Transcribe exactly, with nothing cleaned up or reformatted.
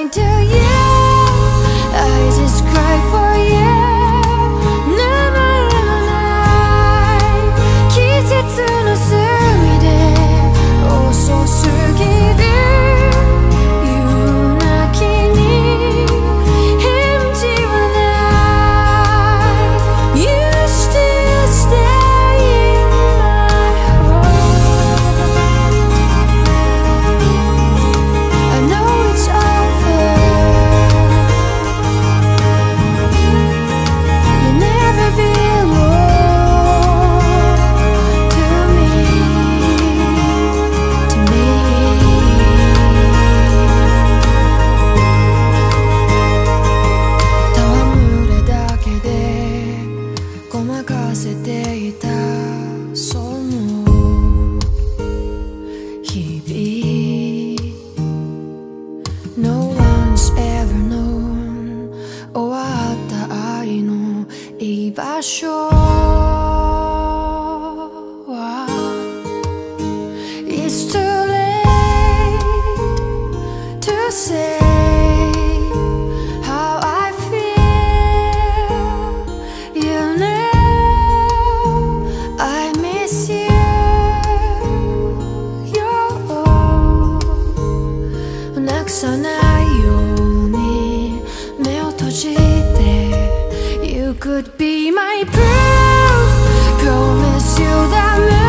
mine to you. I just cry for you. 눈물로 날 기세트の隅で遅すぎる夜泣きに返事はない。You still stay in my heart. I know it's over. You never belong to me, to me.戯れだけでごまかせていたその日々 No one's ever known 終わった愛の居場所は It's too late to say how I feel. You know I miss you. You're なくさないように目を閉じて You could be my proof. Promise you that